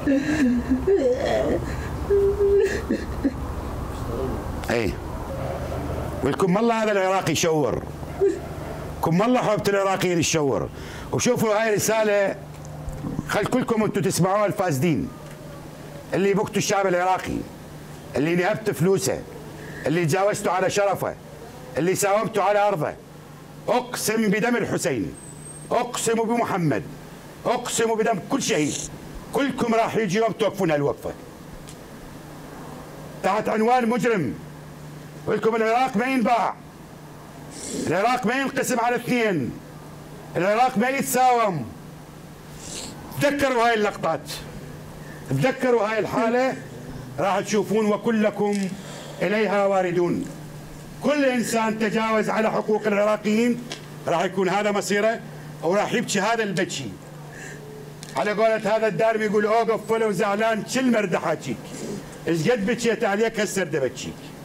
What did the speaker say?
اي ولكم الله هذا العراقي يشور، كم الله حبة العراقيين يشور. وشوفوا هاي رسالة خل كلكم انتم تسمعوها الفاسدين اللي بقتوا الشعب العراقي، اللي نهبتوا فلوسه، اللي تجاوزتوا على شرفه، اللي ساومتوا على ارضه. اقسم بدم الحسين، اقسم بمحمد، اقسم بدم كل شهيد، كلكم راح يجي يوم توقفون هالوقفه تحت عنوان مجرم. ولكم العراق ما ينباع، العراق ما ينقسم على اثنين، العراق ما يتساوم. تذكروا هاي اللقطات، تذكروا هاي الحالة، راح تشوفون وكلكم إليها واردون. كل إنسان تجاوز على حقوق العراقيين راح يكون هذا مصيره، وراح يبكي هذا البكي. على قولة هذا الدارمي يقول اوقف ولو زعلان كل مرد حاجيك، ايش قد بكيت عليك هسه بكيك.